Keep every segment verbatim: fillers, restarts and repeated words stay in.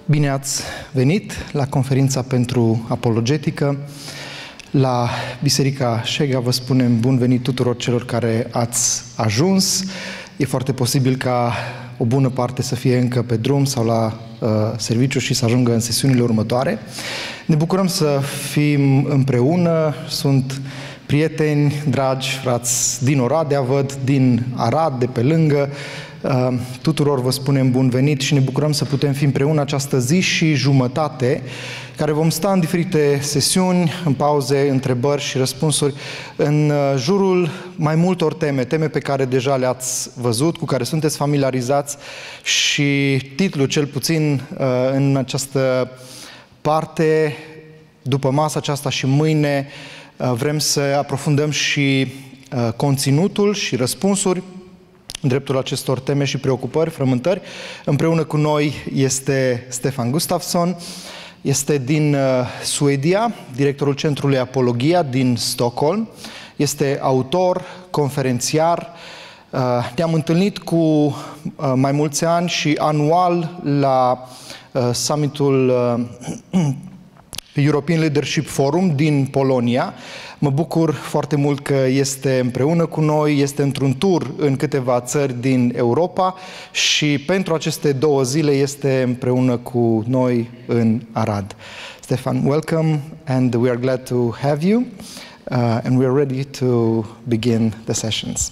Bine ați venit la conferința pentru apologetică. La Biserica Șega vă spunem bun venit tuturor celor care ați ajuns. E foarte posibil ca o bună parte să fie încă pe drum sau la uh, serviciu și să ajungă în sesiunile următoare. Ne bucurăm să fim împreună. Sunt prieteni, dragi, frați din Oradea, văd, din Arad, de pe lângă. Uh, tuturor vă spunem bun venit și ne bucurăm să putem fi împreună această zi și jumătate, care vom sta în diferite sesiuni, în pauze, întrebări și răspunsuri, în jurul mai multor teme, teme pe care deja le-ați văzut, cu care sunteți familiarizați și titlul, cel puțin în această parte, după masa aceasta și mâine, vrem să aprofundăm și conținutul și răspunsuri în dreptul acestor teme și preocupări, frământări. Împreună cu noi este Stefan Gustafsson, este din uh, Suedia, directorul Centrului Apologia din Stockholm, este autor, conferențiar. Uh, ne-am întâlnit cu uh, mai mulți ani și anual la uh, summitul uh, European Leadership Forum din Polonia. Mă bucur foarte mult că este împreună cu noi, este într-un tur în câteva țări din Europa și pentru aceste două zile este împreună cu noi în Arad. Stefan, welcome and we are glad to have you uh, and we are ready to begin the sessions.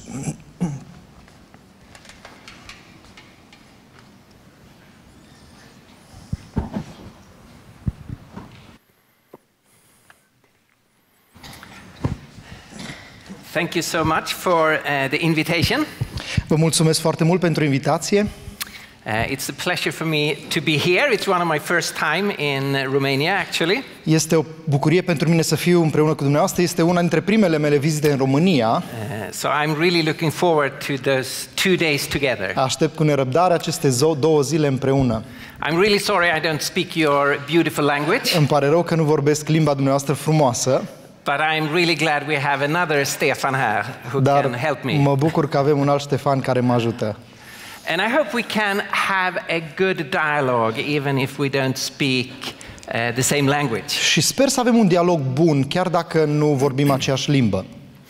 Thank you so much for uh, the invitation. Vă mulțumesc foarte mult pentru invitație. Uh, it's a pleasure for me to be here. It's one of my first time in Romania, actually. Este o bucurie pentru mine să fiu împreună cu dumneavoastră. Este una dintre primele mele vizite în România. Uh, so I'm really looking forward to those two days together. Aștept cu nerăbdare aceste două zile împreună. I'm really sorry I don't speak your beautiful language. Îmi pare rău că nu vorbesc limba dumneavoastră frumoasă. But I'm really glad we have another Stefan here who Dar can help me. mă bucur că avem un alt Ștefan care mă ajută. And I hope we can have a good dialogue even if we don't speak uh, the same language. Și sper să avem un dialog bun, chiar dacă nu vorbim aceeași limbă.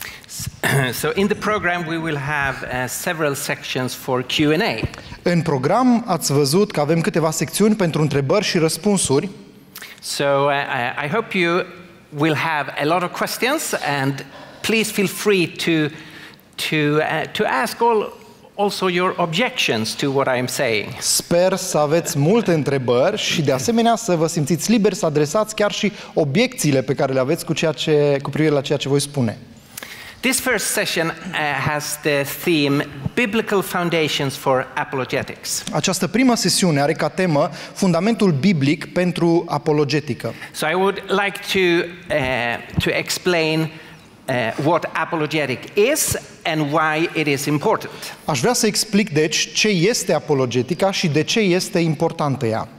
So in the program we will have uh, several sections for Q and A. În program ați văzut că avem câteva secțiuni pentru întrebări și răspunsuri. So uh, I hope you will have a lot of questions and please feel free to to uh, to ask all also your objections to what I am saying. Sper să aveți multe întrebări și de asemenea să vă simțiți liberi să adresați chiar și obiecțiile pe care le aveți cu ceea ce cu privire la ceea ce voi spune. This first session uh, has the theme Biblical Foundations for Apologetics. Această primă sesiune are ca temă fundamentul biblic pentru apologetică. So I would like to uh, to explain uh, what apologetic is and why it is important. Aș vrea să explic deci ce este apologetica și de ce este importantă ea.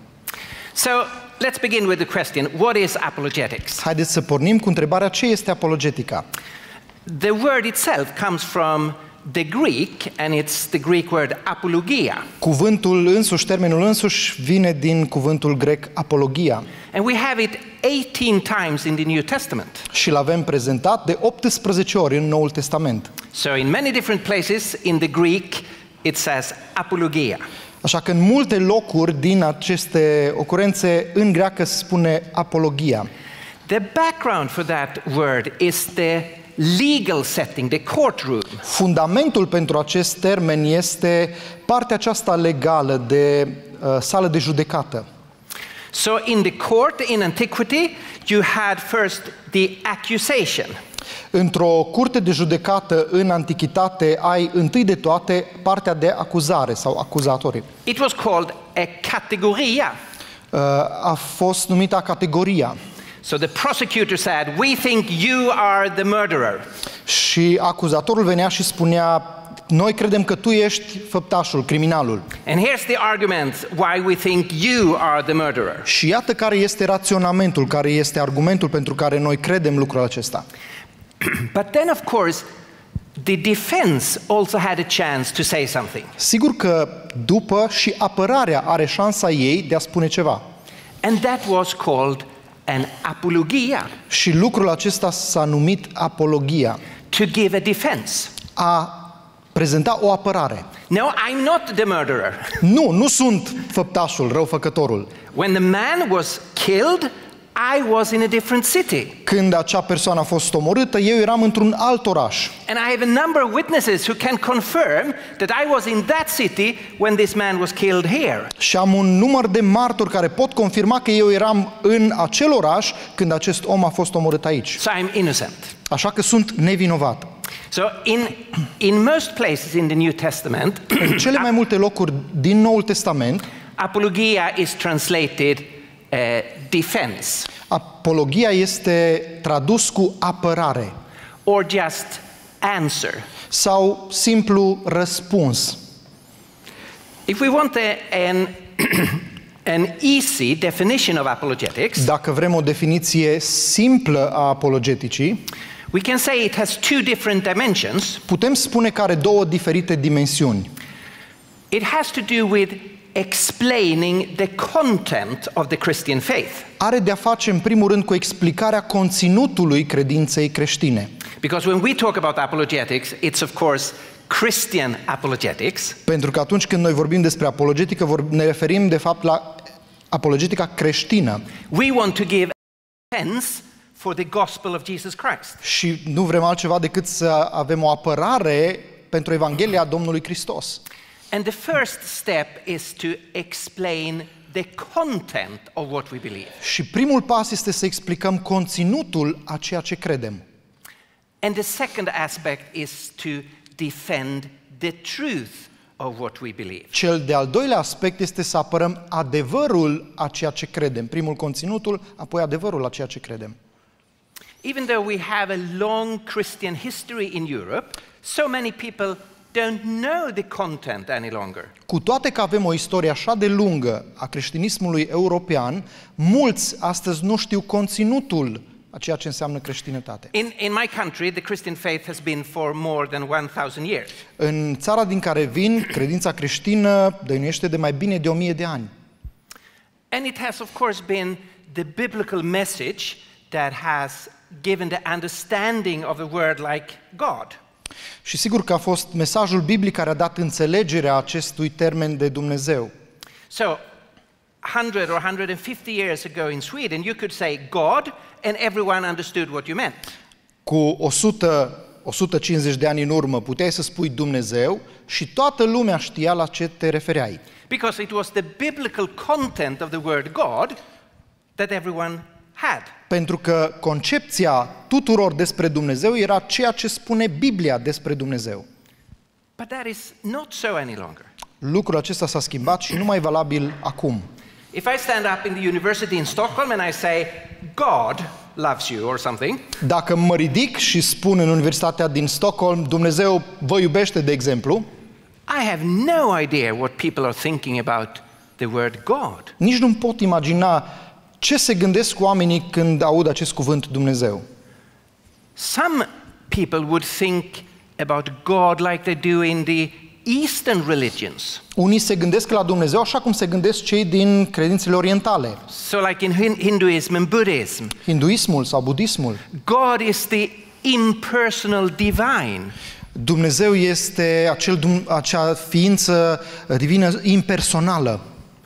So let's begin with the question, what is apologetics? Haideți să pornim cu întrebarea ce este apologetica. The word itself comes from the Greek, and it's the Greek word apologia. Cuvântul însuși, termenul însuși, vine din cuvântul grec apologia. And we have it eighteen times in the New Testament. Și l-avem prezentat de optsprezece ori în Noul Testament. So in many different places in the Greek it says apologia. Așa că în multe locuri din aceste ocurențe în greacă se spune apologia. The background for that word is the legal setting, the courtroom. Fundamentul pentru acest termen este partea aceasta legală de uh, sală de judecată. So in the court in antiquity, you had first the accusation. Într-o curte de judecată în antichitate ai întâi de toate partea de acuzare sau acuzatorii. It was called a categoria. Uh, a fost numită categoria. So the prosecutor said, "We think you are the murderer." Și acuzatorul venea și spunea, noi credem că tu ești făptașul, criminalul. And here's the argument why we think you are the murderer. Și iată care este raționamentul, care este argumentul pentru care noi credem lucrul acesta. But then of course the defense also had a chance to say something. Sigur că după și apărarea are șansa ei de a spune ceva. And that was called an apologia. Și lucrul acesta s-a numit apologia. To give a defense. A prezenta o apărare. No, I'm not the murderer. Nu, nu sunt făptașul, răufăcătorul. When the man was killed, I was in a different city. Când acea persoană a fost omorâtă, eu eram într-un alt oraș. And I have a number of witnesses who can confirm that I was in that city when this man was killed here. Și am un număr de martori care pot confirma că eu eram în acel oraș când acest om a fost omorât aici. So I'm innocent. Așa că sunt nevinovat. So in in most places in the New Testament, în cele mai multe locuri din Noul Testament, apologia is translated uh, defense. Apologia este tradus cu apărare. Or just answer. Sau simplu răspuns. If we want a, an an easy definition of apologetics, dacă vrem o definiție simplă a apologeticii, we can say it has two different dimensions. Putem spune că are două diferite dimensiuni. It has to do with explaining the content of the Christian faith. Are de a face în primul rând cu explicarea conținutului credinței creștine. Because when we talk about apologetics, it's of course Christian apologetics. Pentru că atunci când noi vorbim despre apologetică, ne referim de fapt la apologetica creștină. We want to give defense for the gospel of Jesus Christ. Și nu vrem altceva decât să avem o apărare pentru Evanghelia Domnului Hristos. And the first step is to explain the content of what we believe. Și primul pas este să explicăm conținutul a ceea ce credem. And the second aspect is to defend the truth of what we believe. Cel de-al doilea aspect este să apărăm adevărul a ceea ce credem. Primul conținutul, apoi adevărul a ceea ce credem. Even though we have a long Christian history in Europe, so many people don't know the content any longer. Cu toate că avem o istorie așa de lungă a creștinismului european, mulți astăzi nu știu conținutul a ceea ce înseamnă creștinătate. In, in my country, the Christian faith has been for more than one thousand years. În țara din care vin, credința creștină dăinuiește de mai bine de o mie de ani. And it has of course been the biblical message that has given the understanding of a word like God. Și sigur că a fost mesajul biblic care a dat înțelegerea acestui termen de Dumnezeu. So, one hundred or one hundred fifty years ago in Sweden, you could say God and everyone understood what you meant. Cu o sută, o sută cincizeci de ani în urmă puteai să spui Dumnezeu și toată lumea știa la ce te refereai. Because it was the biblical content of the word God that everyone had. Pentru că concepția tuturor despre Dumnezeu era ceea ce spune Biblia despre Dumnezeu. But that is not so any longer. Lucrul acesta s-a schimbat și nu mai e valabil acum. If I stand up in the university in Stockholm and I say God loves you or something, dacă mă ridic și spun în Universitatea din Stockholm, Dumnezeu vă iubește, de exemplu, I have no idea what people are thinking about the word God. Nici nu pot imagina ce se gândesc oamenii când aud acest cuvânt Dumnezeu. Some people would think about God like they do in the Eastern religions. Unii se gândesc la Dumnezeu așa cum se gândesc cei din credințele orientale. So like in Hinduism and Buddhism. Hinduismul sau budismul. God is the impersonal divine. Dumnezeu este acel, acea ființă divină impersonală.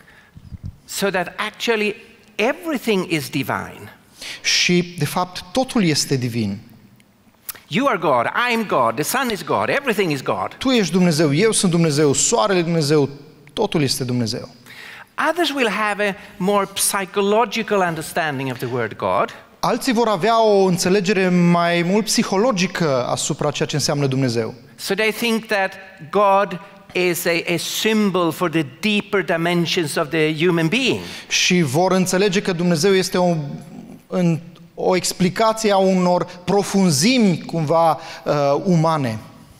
So that actually everything is divine. Și de fapt totul este divin. You are God, I am God, the sun is God, everything is God. Tu ești Dumnezeu, eu sunt Dumnezeu, soarele e Dumnezeu, totul este Dumnezeu. Others will have a more psychological understanding of the word God. Alții vor avea o înțelegere mai mult psihologică asupra ceea ce înseamnă Dumnezeu. So they think that God is a, a symbol for the deeper dimensions of the human being. Și vor înțelege că Dumnezeu este o, în, o explicație a unor profunzimi cumva uh, umane.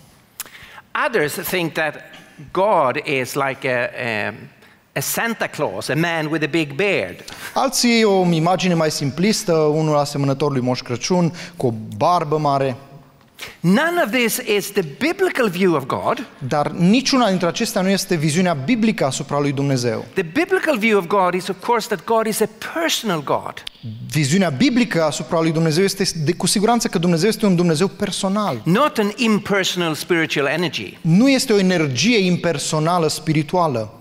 Others think that God is like a, a, a Santa Claus, a man with a big beard. Alții o imagine mai simplistă, unul asemănător lui Moș Crăciun, cu o barbă mare. None of this is the biblical view of God. Dar niciuna dintre acestea nu este viziunea biblică asupra lui Dumnezeu. The biblical view of God is, of course, that God is a personal God. Viziunea biblică asupra lui Dumnezeu este de, cu siguranță că Dumnezeu este un Dumnezeu personal. Not an impersonal spiritual energy. Nu este o energie impersonală spirituală.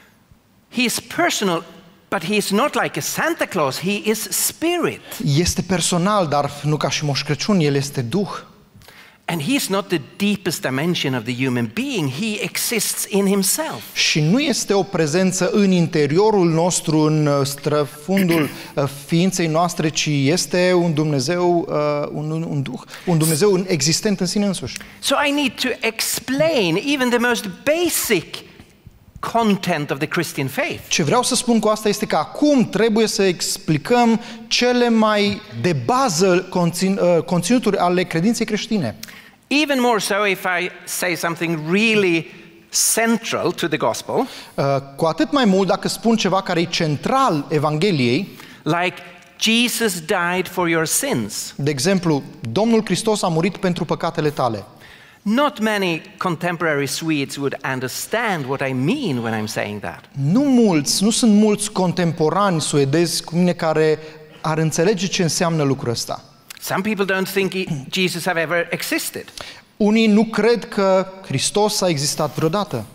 He is personal, but he is not like a Santa Claus. He is spirit. Este personal, dar nu ca și Moș Crăciun, el este Duh. And he is not the deepest dimension of the human being. He exists in himself. Și nu este o prezență în interiorul nostru, în străfundul ființei noastre, ci este un Dumnezeu, un, un Duh, un Dumnezeu existent în sine însuși. So I need to explain even the most basic content of the Christian faith. Ce vreau să spun cu asta este că acum trebuie să explicăm cele mai de bază conțin, conținuturi ale credinței creștine. Even more so if I say something really central to the gospel. Uh, cu atât mai mult dacă spun ceva care e central Evangheliei. Like Jesus died for your sins. De exemplu, Domnul Hristos a murit pentru păcatele tale. Not many contemporary Swedes would understand what I mean when I'm saying that. Nu mulți, nu sunt mulți contemporani suedezi cu mine care ar înțelege ce înseamnă lucrul ăsta. Some people don't think Jesus have ever existed. Unii nu cred că Hristos a existat vreodată.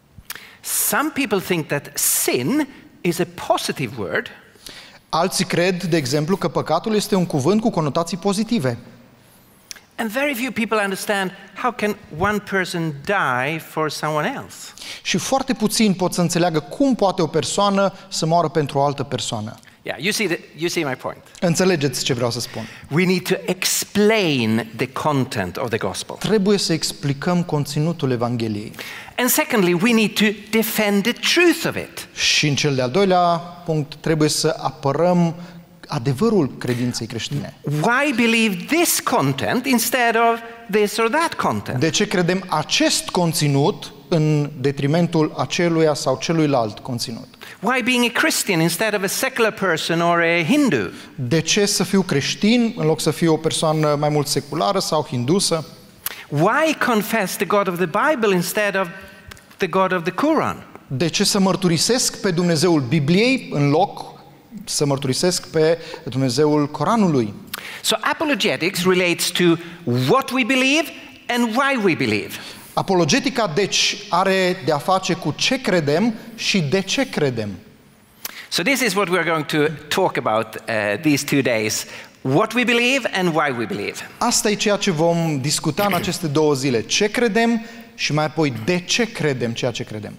Some people think that sin is a positive word. Alții cred, de exemplu, că păcatul este un cuvânt cu conotații pozitive. And very few people understand how can one person die for someone else. Și foarte puțini pot să înțeleagă cum poate o persoană să moară pentru o altă persoană. Yeah, you see the, you see my point. Înțelegeți ce vreau să spun? We need to explain the content of the gospel. Trebuie să explicăm conținutul Evangheliei. And secondly, we need to defend the truth of it. Și în cel de-al doilea punct, trebuie să apărăm adevărul credinței creștine. Why believe this content instead of this or that content? De ce credem acest conținut în detrimentul aceluia sau celuilalt conținut? Why being a Christian instead of a secular person or a Hindu? De ce să fiu creștin în loc să fiu o persoană mai mult seculară sau hindusă? Why confess the God of the Bible instead of the God of the Quran? De ce să mărturisesc pe Dumnezeul Bibliei în loc să mărturisesc pe Dumnezeul Coranului? So apologetics relates to what we believe and why we believe. Apologetica, deci, are de a face cu ce credem și de ce credem. So this is what we're going to talk about uh, these two days. What we believe and why we believe. Asta e ceea ce vom discuta în aceste două zile. Ce credem și mai apoi de ce credem ceea ce credem.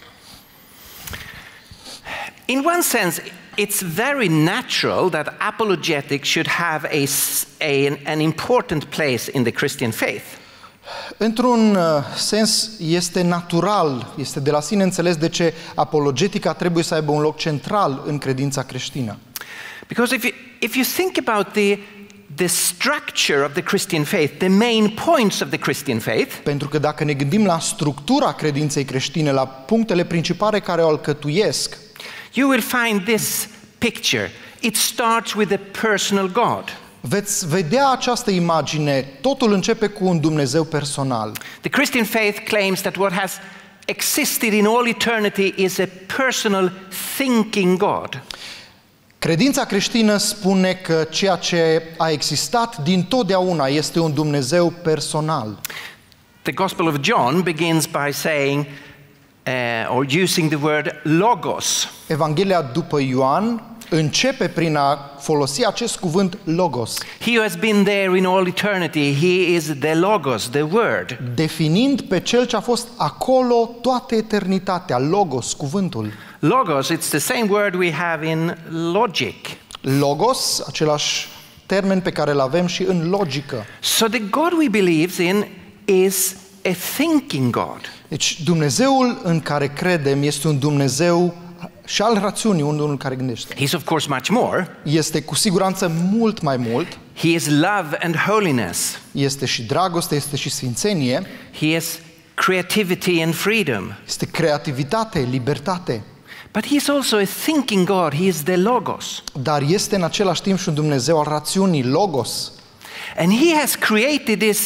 In one sense, it's very natural that apologetics should have a, a, an important place in the Christian faith. Într-un sens, este natural, este de la sine înțeles de ce apologetica trebuie să aibă un loc central în credința creștină. Because if you, if you think about the, the structure of the Christian faith, the main points of the Christian faith, pentru că dacă ne gândim la structura credinței creștine, la punctele principale care o alcătuiesc, you will find this picture. It starts with a personal God. Veți vedea această imagine, totul începe cu un Dumnezeu personal. The Christian faith claims that what has existed in all eternity is a personal thinking God. Credința creștină spune că ceea ce a existat dintotdeauna este un Dumnezeu personal. The Gospel of John begins by saying uh, or using the word logos. Evanghelia după Ioan începe prin a folosi acest cuvânt logos. He who has been there in all eternity, he is the logos, the word. Definind pe cel ce a fost acolo toată eternitatea, logos, cuvântul. Logos, it's the same word we have in logic. Logos, același termen pe care îl avem și în logică. So the God we believe in is a thinking God. Deci Dumnezeul în care credem este un Dumnezeu și al rațiunii, unul care gândește. He's of course much more. Este cu siguranță mult mai mult. He is love and holiness. Este și dragoste, este și sfințenie. He is creativity and freedom. Este creativitate, libertate. But he is also a thinking God. He is the logos. Dar este în același timp și un Dumnezeu al rațiunii, logos. And he has created this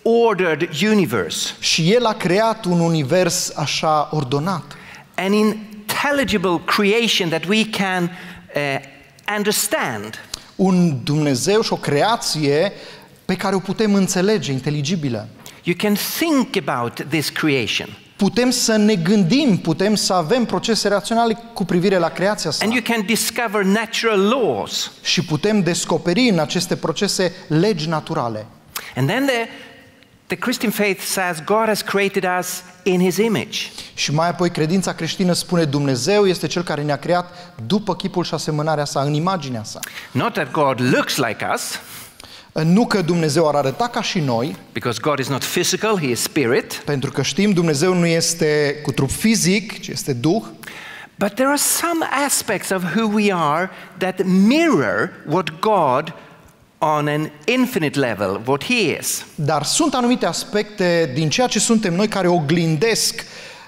ordered universe, Și El a creat un univers așa ordonat. an intelligible creation that we can uh, understand. Un Dumnezeu și o creație pe care o putem înțelege, inteligibilă. You can think about this creation. Putem să ne gândim, putem să avem procese raționale cu privire la creația sa. And you can discover natural laws. Și putem descoperi în aceste procese legi naturale. And then the, the Christian faith says God has created us in His image. Și mai apoi credința creștină spune Dumnezeu este Cel care ne-a creat după chipul și asemănarea sa, în imaginea sa. Not that God looks like us, Nu că Dumnezeu ar arăta ca și noi, because God is not physical, He is spirit. pentru că știm Dumnezeu nu este cu trup fizic, ci este Duh. But there are some aspects of who we are that mirror what God on an infinite level, what He is. Dar sunt anumite aspecte din ceea ce suntem noi care oglindesc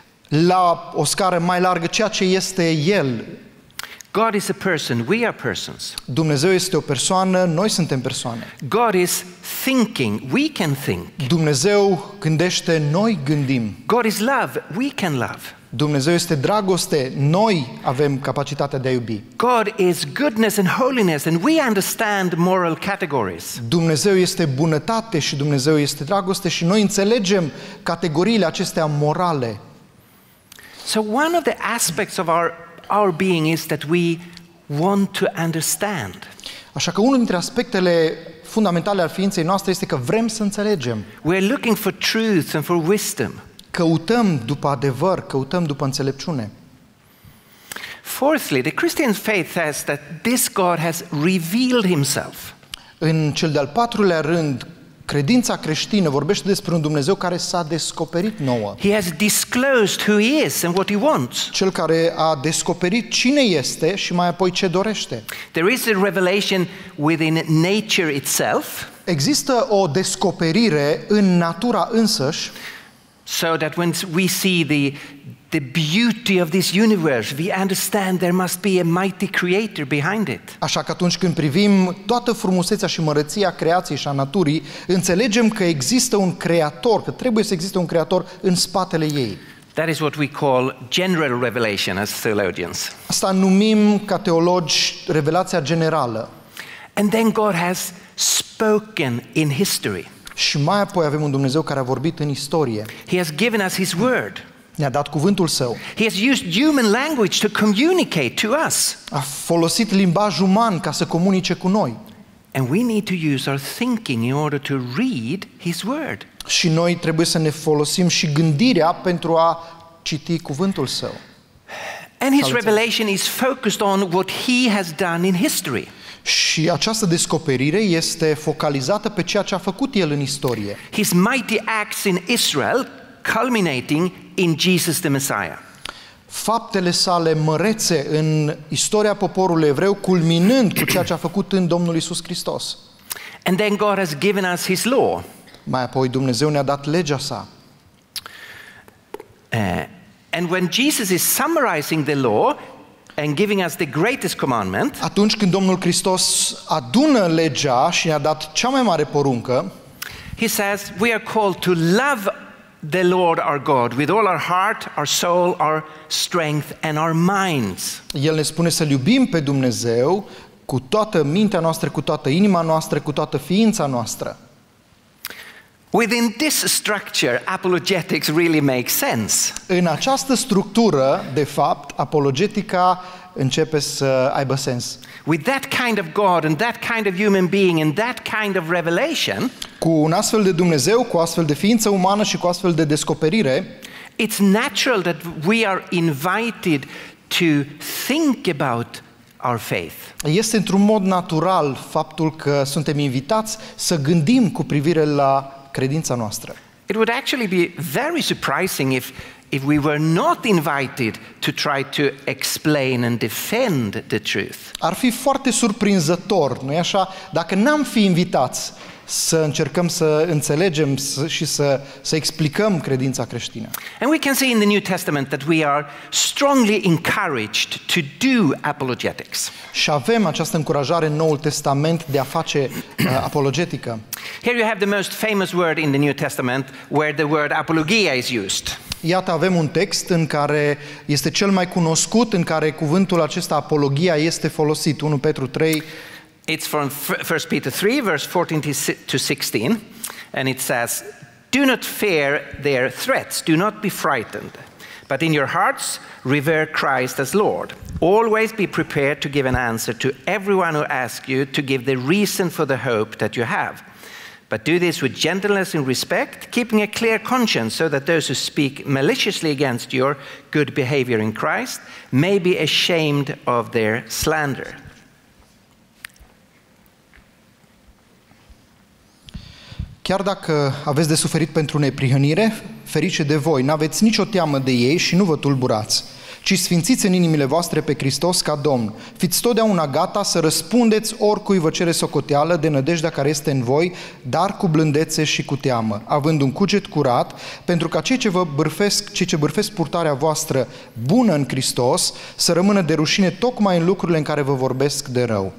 la o scară mai largă ceea ce este El. God is a person, we are persons. Dumnezeu este o persoană, noi suntem persoane. God is thinking, we can think. Dumnezeu gândește, noi gândim. God is love, we can love. Dumnezeu este dragoste, noi avem capacitatea de a iubi. God is goodness and holiness, and we understand moral categories. Dumnezeu este bunătate și Dumnezeu este dragoste și noi înțelegem categoriile acestea morale. So one of the aspects of our, our being is that we want to understand. Așa că unul dintre aspectele fundamentale al ființei noastre este că vrem să înțelegem. We're looking for truth and for wisdom. Căutăm după adevăr, căutăm după înțelepciune. Fourthly, the Christian faith says that this God has revealed Himself. În cel de-al patrulea rând, credința creștină vorbește despre un Dumnezeu care s-a descoperit nouă. He has disclosed who He is and what He wants. Cel care a descoperit cine este și mai apoi ce dorește. There is a revelation within nature itself, Există o descoperire în natura însăși, so that when we see the, the beauty of this universe, we understand there must be a mighty creator behind it. așa că atunci când privim toată frumusețea și mărăția creației și a naturii, înțelegem că există un creator, că trebuie să existe un creator în spatele ei. That is what we call general revelation as theologians. Asta numim ca teologi revelația generală. And then God has spoken in history. Și mai apoi avem un Dumnezeu care a vorbit în istorie. He has given us His word. Ne-a dat cuvântul Său. He has used human language to communicate to us. A folosit limbaj uman ca să comunice cu noi. And we need to use our thinking in order to read His word. Și noi trebuie să ne folosim și gândirea pentru a citi cuvântul Său. And His revelation is focused on what He has done in history. Și această descoperire este focalizată pe ceea ce a făcut El în istorie. His mighty acts in Israel, culminating in Jesus the Messiah. Faptele sale mărețe în istoria poporului evreu, culminând cu ceea ce a făcut în Domnul Iisus Hristos. And then God has given us His law. Mai apoi Dumnezeu ne-a dat legea sa. Uh, and when Jesus is summarizing the law and giving us the greatest commandment, Atunci când Domnul Hristos adună legea și ne-a dat cea mai mare poruncă, He says we are called to love the Lord our God with all our heart, our soul, our strength and our minds. El ne spune să-L iubim pe Dumnezeu cu toată mintea noastră, cu toată inima noastră, cu toată ființa noastră. Within this structure, apologetics really makes sense. În această structură, de fapt, apologetica începe să aibă sens. With that kind of God and that kind of human being and that kind of revelation, Cu un astfel de Dumnezeu, cu astfel de ființă umană și cu astfel de descoperire, it's natural that we are invited to think about our faith. este într-un mod natural faptul că suntem invitați să gândim cu privire la credința noastră. It would actually be very surprising if, if we were not invited to try to explain and defend the truth. Ar fi foarte surprinzător, nu-i așa, dacă n-am fi invitați să încercăm să înțelegem și să, să explicăm credința creștină. And we can see in the New Testament that we are strongly encouraged to do apologetics. Și avem această încurajare în Noul Testament de a face uh, apologetică. Here you have the most famous word in the New Testament where the word apologia is used. Iată, avem un text în care este cel mai cunoscut, în care cuvântul acesta apologia este folosit, unu Petru trei. It's from First Peter three, verse fourteen to sixteen, and it says, "Do not fear their threats, do not be frightened, but in your hearts revere Christ as Lord. Always be prepared to give an answer to everyone who asks you to give the reason for the hope that you have. But do this with gentleness and respect, keeping a clear conscience, so that those who speak maliciously against your good behavior in Christ may be ashamed of their slander." Chiar dacă aveți de suferit pentru neprihănire, ferice de voi, n-aveți nicio teamă de ei și nu vă tulburați, ci sfințiți în inimile voastre pe Hristos ca Domn. Fiți totdeauna gata să răspundeți oricui vă cere socoteală de nădejdea care este în voi, dar cu blândețe și cu teamă, având un cuget curat, pentru ca cei ce vă bârfesc, cei ce bârfesc purtarea voastră bună în Hristos, să rămână de rușine tocmai în lucrurile în care vă vorbesc de rău.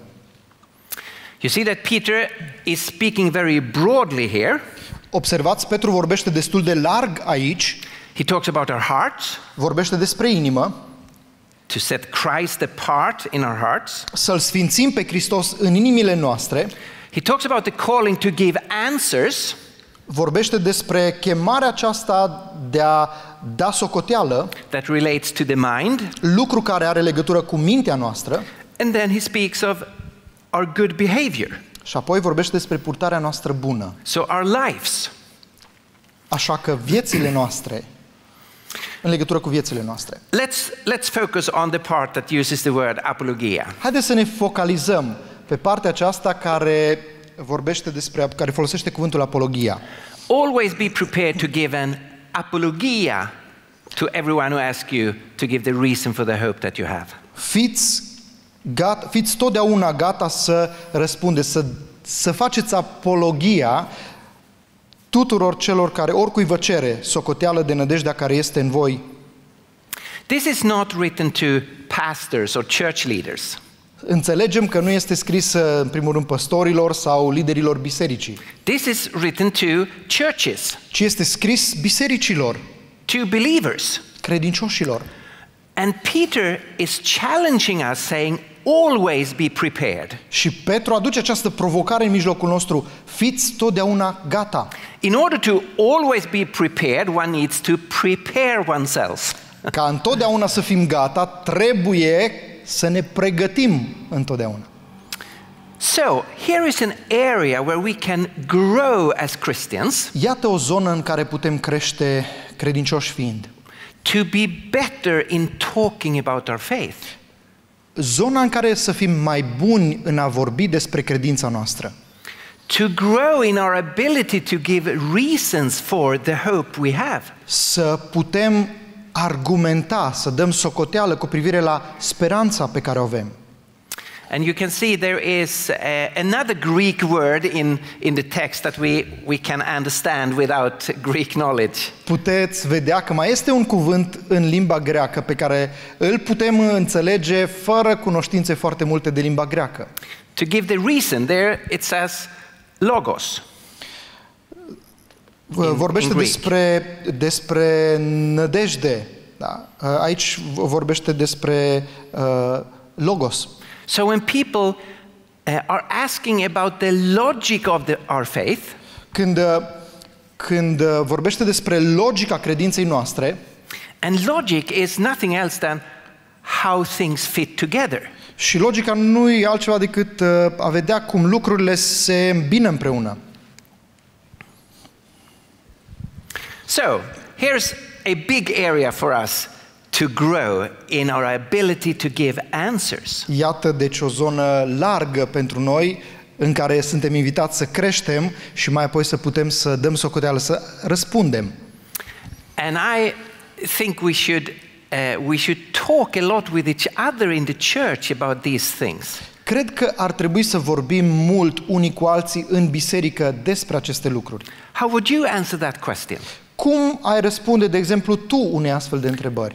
You see that Peter is speaking very broadly here. Observați, Petru vorbește destul de larg aici. He talks about our hearts. Vorbește despre inimă. To set Christ apart in our hearts. Să-L sfințim pe Hristos în inimile noastre. He talks about the calling to give answers. Vorbește despre chemarea aceasta de a da socoteală. That relates to the mind. Lucru care are legătură cu mintea noastră. And then he speaks of our good behavior. Și apoi vorbește despre purtarea noastră bună. So our lives. Așa că viețile noastre, în legătură cu viețile noastre. Let's let's focus on the part that uses the word apologia. Haideți să ne focalizăm pe partea aceasta care vorbește despre, care folosește cuvântul apologia. Always be prepared to give an apologia to everyone who asks you to give the reason for the hope that you have. Fiți gata, fiți totdeauna gata să răspundeți, să, să faceți apologia tuturor celor care, oricui vă cere socoteală de nădejdea care este în voi. This is not written to pastors or church leaders. Înțelegem că nu este scris în primul rând păstorilor sau liderilor bisericii. This is written to churches. Ci este scris bisericilor, to believers. Credincioșilor. And Peter is challenging us, saying, always be prepared. Și Petru aduce această provocare în mijlocul nostru: fiți totdeauna gata. In order to always be prepared, one needs to prepare oneself. Ca întotdeauna să fim gata, trebuie să ne pregătim întotdeauna. So, here is an area where we can grow as Christians. Iată o zonă în care putem crește credincioși fiind. To be better in talking about our faith. Zona în care să fim mai buni în a vorbi despre credința noastră. To grow in our ability to give reasons for the hope we have. Să putem argumenta, să dăm socoteală cu privire la speranța pe care o avem. And you can see there is uh, another Greek word in, in the text that we, we can understand without Greek knowledge. Puteți vedea că mai este un cuvânt în limba greacă pe care îl putem înțelege fără cunoștințe foarte multe de limba greacă. To give the reason, there it says logos. Vorbește despre, despre nădejde. Da? Aici vorbește despre uh, logos. So when people uh, are asking about the logic of the, our faith, când, când vorbește despre logica credinței noastre, and logic is nothing else than how things fit together. Și logica nu e altceva decât uh, a vedea cum lucrurile se îmbină împreună. So, here's a big area for us to grow in our ability to give answers. Iată deci o zonă largă pentru noi în care suntem invitați să creștem și mai apoi să putem să dăm socoteală, să răspundem. And I think we should, uh, we should talk a lot with each other in the church about these things. Cred că ar trebui să vorbim mult unii cu alții în biserică despre aceste lucruri. How would you answer that question? Cum ai răspunde, de exemplu, tu unei astfel de întrebări?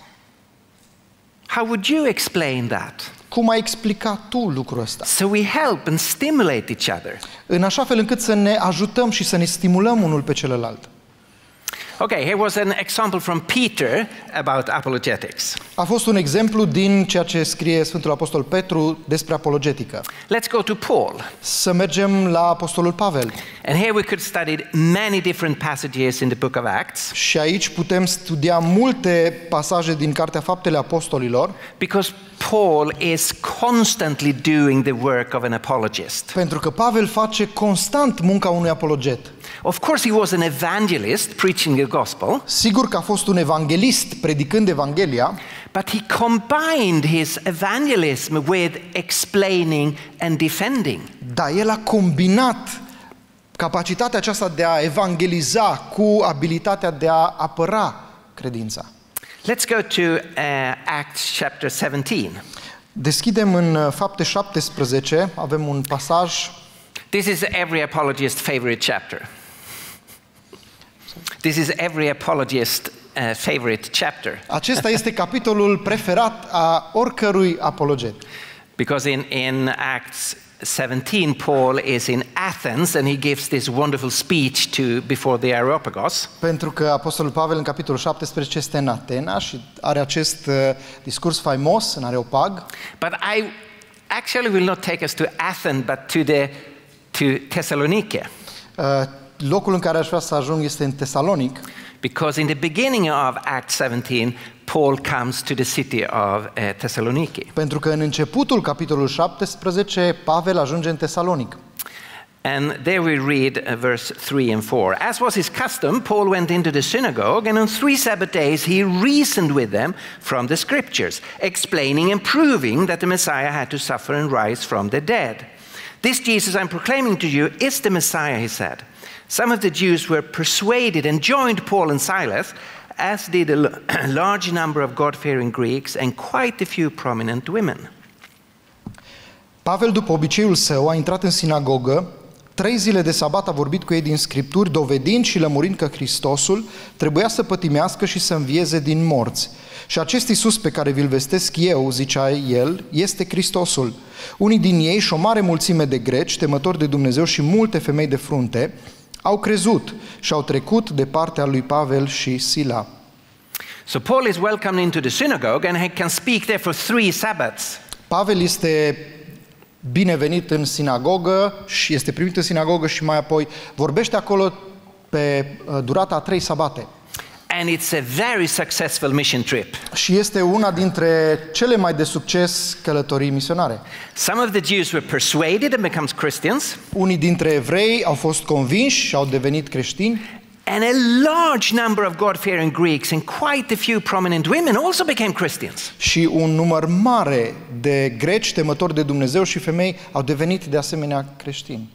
How would you explain that? Cum ai explica tu lucrul ăsta? So we help and stimulate each other. În așa fel încât să ne ajutăm și să ne stimulăm unul pe celălalt. Okay, here was an example from Peter about apologetics. A fost un exemplu din ceea ce scrie Sfântul Apostol Petru despre apologetică. Let's go to Paul. Să mergem la Apostolul Pavel. And here we could study many different passages in the book of Acts. Și aici putem studia multe pasaje din Cartea Faptele Apostolilor. Because Paul is constantly doing the work of an apologist. Pentru că Pavel face constant munca unui apologet. Of course he was an evangelist preaching the gospel. Sigur că a fost un evanghelist predicând Evanghelia. But he combined his evangelism with explaining and defending. Dar el a combinat capacitatea aceasta de a evangeliza cu abilitatea de a apăra credința. Let's go to uh, Acts chapter seventeen. Deschidem în Fapte șaptesprezece, avem un pasaj. This is every apologist's favorite chapter. This is every apologist's uh, favorite chapter. Acesta este capitolul preferat a oricărui apologet. Because in, in Acts seventeen, Paul is in Athens and he gives this wonderful speech to before the Areopagus. Pentru că Apostolul Pavel în capitolul șaptesprezece este în Atena și are acest uh, discurs faimos în Areopag. But I actually will not take us to Athens, but to the to Thessaloniki. Uh, locul în care aș vrea să ajung este în Tesalonic. Because in the beginning of Acts seventeen, Paul comes to the city of uh, Thessaloniki. Pentru că în începutul capitolul șaptesprezece, Pavel ajunge în Tesalonic. And there we read uh, verse three and four. As was his custom, Paul went into the synagogue, and on three Sabbath days he reasoned with them from the scriptures, explaining and proving that the Messiah had to suffer and rise from the dead. This Jesus I'm proclaiming to you is the Messiah, he said. Some of the Jews were persuaded and joined Paul and Silas, as did a large number of God-fearing Greeks and quite a few prominent women. Pavel, după obiceiul său, a intrat în sinagogă. Trei zile de sabat a vorbit cu ei din Scripturi, dovedind și lămurind că Hristosul trebuia să pătimească și să învieze din morți. Și acest Iisus pe care vi-l vestesc eu, zicea el, este Hristosul. Unii din ei și o mare mulțime de greci, temători de Dumnezeu și multe femei de frunte, au crezut și au trecut de partea lui Pavel și Sila. So Paul is welcomed into the synagogue and he can speak there for three Sabbaths. Pavel este binevenit în sinagogă și este primit în sinagogă și mai apoi vorbește acolo pe durata a trei sabate. And it's a very successful mission trip. Și este una dintre cele mai de succes călătorii misionare. Some of the Jews were persuaded and becomes Christians. Unii dintre evrei au fost convinși și au devenit creștini. And a large number of God-fearing Greeks and quite a few prominent women also became Christians. Și un număr mare de greci temători de Dumnezeu și femei au devenit de asemenea creștini.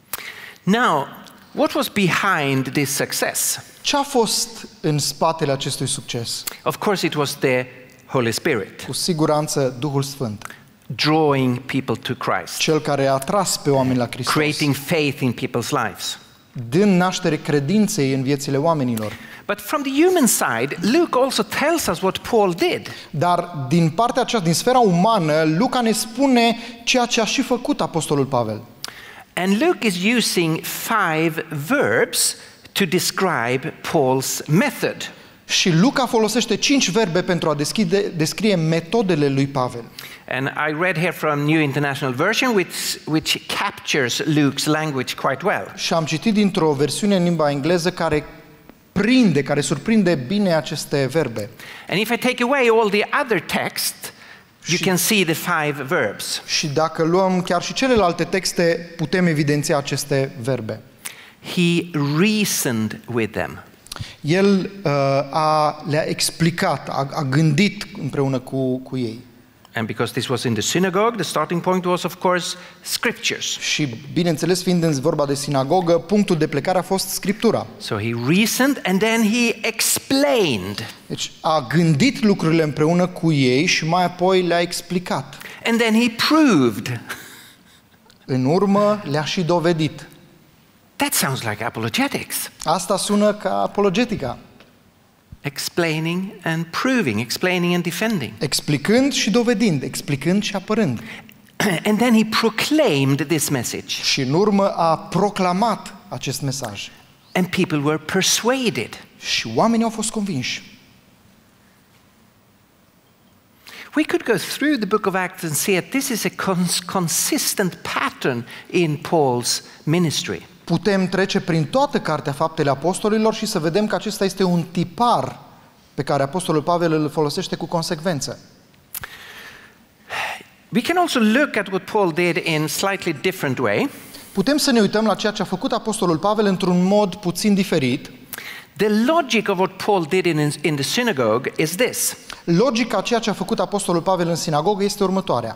Now, what was behind this success? Ce a fost în spatele acestui succes? Of course it was the Holy Spirit. Cu siguranță Duhul Sfânt. Drawing people to Christ. Cel care a atras pe oameni la Hristos. Creating faith in people's lives. Dând naștere credinței în viețile oamenilor. But from the human side, Luke also tells us what Paul did. Dar din partea aceasta, din sfera umană, Luca ne spune ceea ce a și făcut apostolul Pavel. And Luke is using five verbs to describe Paul's method. Și Luca folosește cinci verbe pentru a deschide, descrie metodele lui Pavel. And I read here from New International Version, which, which captures Luke's language quite well. Și am citit dintr-o versiune în limba engleză care prinde, care surprinde bine aceste verbe. And if I take away all the other text, you can see the five verbs. Și dacă luăm chiar și celelalte texte, putem evidenția aceste verbe. He reasoned with them. El uh, a, le-a explicat, a, a gândit împreună cu, cu ei. And because this was in the synagogue, the starting point was, of course, scriptures. Și, bineînțeles, fiind vorba de sinagogă, punctul de plecare a fost Scriptura. So he reasoned and then he explained. Deci a gândit lucrurile împreună cu ei și mai apoi le-a explicat. And then he proved. În urmă le-a și dovedit. That sounds like apologetics. Asta sună ca apologetica. Explaining and proving, explaining and defending. Explicând și dovedind, explicând și apărând. And then he proclaimed this message. Și în urmă a proclamat acest mesaj. And people were persuaded. Și oamenii au fost convinși. We could go through the book of Acts and see that this is a cons- consistent pattern in Paul's ministry. Putem trece prin toată cartea Faptele Apostolilor și să vedem că acesta este un tipar pe care Apostolul Pavel îl folosește cu consecvență. We can also look at what Paul did in slightly different way. Putem să ne uităm la ceea ce a făcut Apostolul Pavel într-un mod puțin diferit. The logic of what Paul did in, in the synagogue is this. Logica a ceea ce a făcut Apostolul Pavel în sinagogă este următoarea.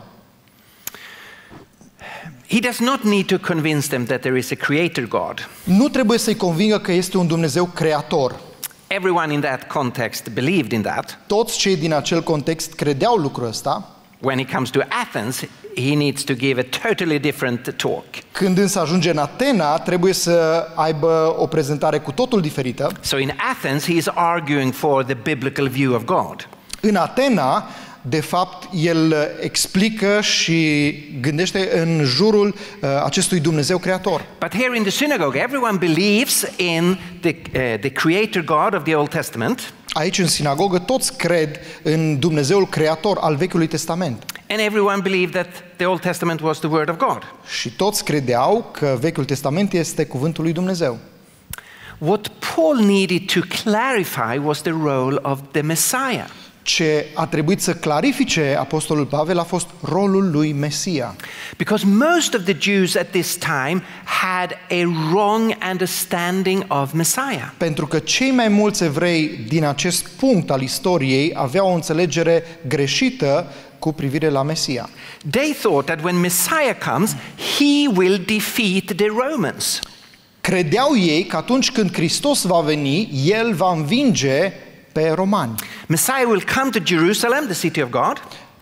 He does not need to convince them that there is a creator God. Nu trebuie să-i convingă că este un Dumnezeu creator. Everyone in that context believed in that. Toți cei din acel context credeau lucrul ăsta. When he comes to Athens, he needs to give a totally different talk. Când însă ajunge în Atena, trebuie să aibă o prezentare cu totul diferită. So in Athens, he is arguing for the biblical view of God. În Atena, de fapt, el explică și gândește în jurul uh, acestui Dumnezeu creator. But here in the synagogue, everyone believes in the, uh, the creator God of the Old Testament. Aici, în sinagogă, toți cred în Dumnezeul creator al Vechiului Testament. And everyone believed that the Old Testament was the word of God. Și toți credeau că Vechiul Testament este cuvântul lui Dumnezeu. What Paul needed to clarify was the role of the Messiah. Ce a trebuit să clarifice Apostolul Pavel a fost rolul lui Mesia. Because most of the Jews at this time had a wrong understanding of Messiah. Pentru că cei mai mulți evrei din acest punct al istoriei aveau o înțelegere greșită cu privire la Mesia. They thought that when Messiah comes, he will defeat the Romans. Credeau ei că atunci când Hristos va veni, el va învinge pe romani. Messiah will come to Jerusalem, the city of God.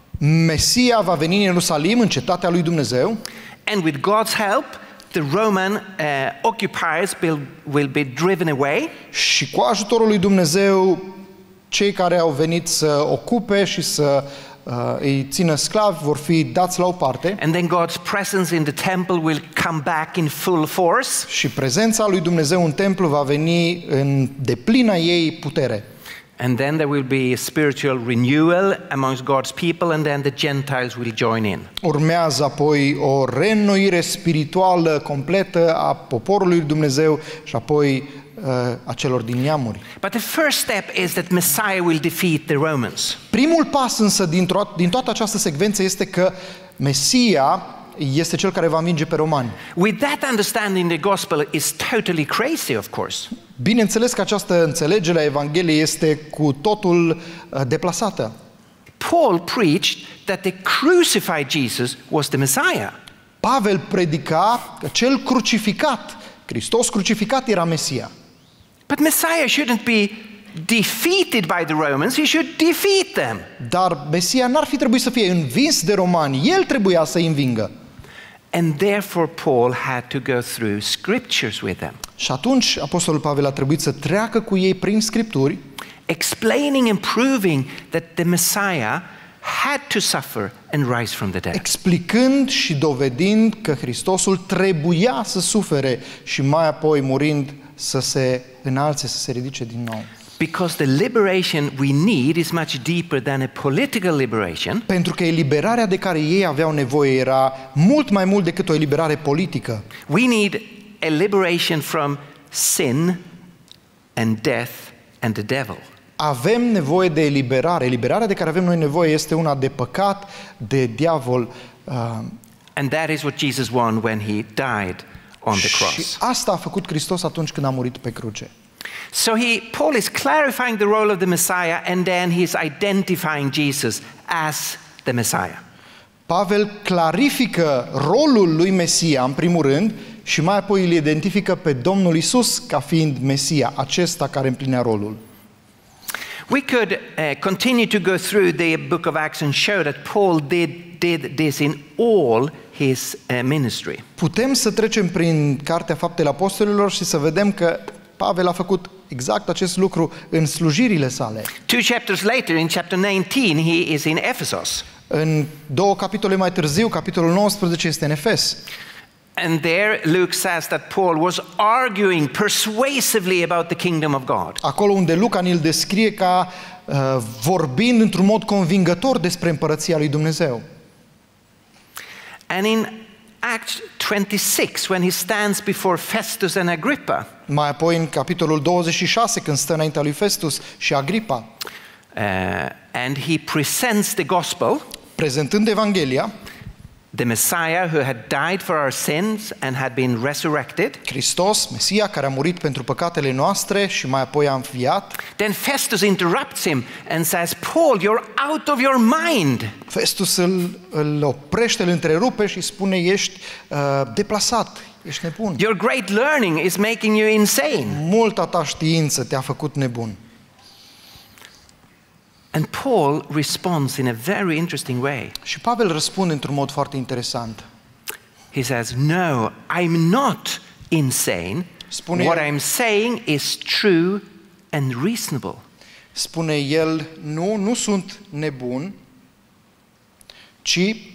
Mesia va veni în Ierusalim, în cetatea lui Dumnezeu. And with God's help, the Roman uh, occupiers will, will be driven away. Și cu ajutorul lui Dumnezeu, cei care au venit să ocupe și să uh, îi țină sclavi vor fi dați la o parte. And then God's presence in the temple will come back in full force. Și prezența lui Dumnezeu în templu va veni în deplină ei putere. And then there will be a spiritual renewal amongst God's people, and then the Gentiles will join in. Urmează apoi o reînnoire spirituală completă a poporului lui Dumnezeu și apoi uh, a celor din neamuri. But the first step is that Messiah will defeat the Romans. Primul pas însă din, to- din toată această secvență este că Mesia este cel care va învinge pe romani. With that understanding, the gospel is totally crazy, of course. Bineînțeles că această înțelegere a Evangheliei este cu totul uh, deplasată. Paul preached that the crucified Jesus was the Messiah. Pavel predica că cel crucificat, Hristos crucificat, era Mesia. But Messiah shouldn't be defeated by the Romans, he should defeat them. Dar Mesia n-ar fi trebuit să fie învins de romani, el trebuia să-i învingă. And therefore Paul had to go through scriptures with them. Și atunci Apostolul Pavel a trebuit să treacă cu ei prin Scripturi, explaining and proving that the Messiah had to suffer and rise from the dead. explicând și dovedind că Hristosul trebuia să sufere și mai apoi murind să se înalțe, să se ridice din nou. Because the liberation we need is much deeper than a political liberation. Pentru că eliberarea de care ei aveau nevoie era mult mai mult decât o eliberare politică. We need a liberation from sin and death and the devil. Avem nevoie de eliberare. Eliberarea de care avem noi nevoie este una de păcat, de diavol. Uh, And that is what Jesus won when he died on the și cross. asta a făcut Hristos atunci când a murit pe cruce. So he, Paul is clarifying the role of the Messiah, and then he's identifying Jesus as the Messiah. Pavel clarifică rolul lui Mesia, în primul rând, și mai apoi îl identifică pe Domnul Isus ca fiind Mesia, acesta care împlinea rolul. We could uh, continue to go through the book of Acts and show that Paul did, did this in all his uh, ministry. Putem să trecem prin Cartea Faptele Apostolilor și să vedem că Pavel a făcut exact acest lucru în slujirile sale. Two chapters later, in chapter nineteen, he is in Ephesus. În două capitole mai târziu, capitolul nouăsprezece este în Efes. And there Luke says that Paul was arguing persuasively about the kingdom of God. Acolo unde Luca îl descrie ca uh, vorbind într-un mod convingător despre împărăția lui Dumnezeu. And in Acts twenty-six, when he stands before Festus and Agrippa, Mai apoi în capitolul douăzeci și șase, când stă înaintea lui Festus și Agripa, uh, and he presents the gospel, prezentând Evanghelia, the Messiah who had died for our sins and had been resurrected. Hristos, Mesia, care a murit pentru păcatele noastre și mai apoi a înviat. Then Festus interrupts him and says, Paul, you're out of your mind. Festus îl, îl oprește, îl întrerupe și spune, ești uh, deplasat, ești nebun. Your great learning is making you insane. Multa ta știință te-a făcut nebun. And Paul responds in a very interesting way. Și Pavel răspunde într-un mod foarte interesant. He says, no, I'm not insane. Spune What el- I'm saying is true and reasonable. Spune el, nu, nu sunt nebun, ci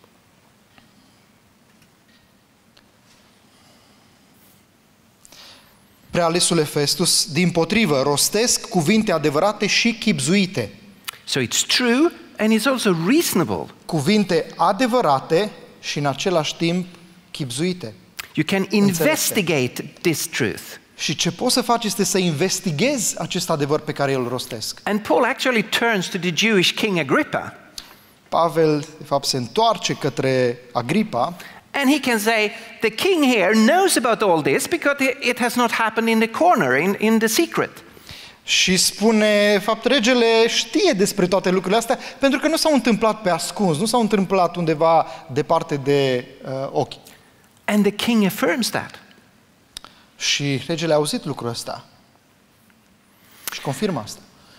prealesule Festus, dimpotrivă, rostesc cuvinte adevărate și chibzuite. So it's true and it's also reasonable. Cuvinte adevărate și în același timp chibzuite. You can investigate this truth. Și ce poți să faci este să investighezi acest adevăr pe care îl rostesc. And Paul actually turns to the Jewish king Agrippa, Pavel, de fapt, se întoarce către Agripa and he can say, the king here knows about all this because it has not happened in the corner, in, in the secret. și spune, de fapt, regele știe despre toate lucrurile astea pentru că nu s-au întâmplat pe ascuns, nu s-au întâmplat undeva departe de uh, ochi. And the king affirms that. Și regele a auzit lucrul ăsta și confirmă asta.